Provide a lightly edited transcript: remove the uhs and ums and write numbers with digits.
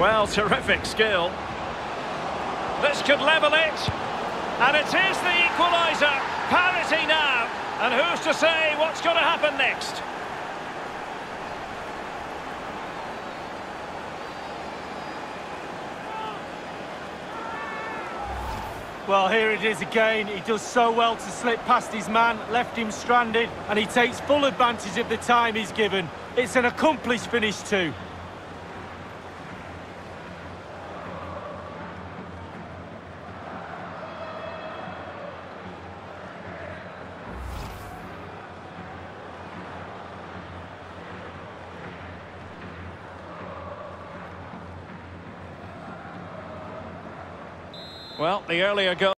Well, terrific skill. This could level it. And it is the equaliser. Parity now. And who's to say what's going to happen next? Well, here it is again. He does so well to slip past his man, left him stranded, and he takes full advantage of the time he's given. It's an accomplished finish too. Well, the earlier goal.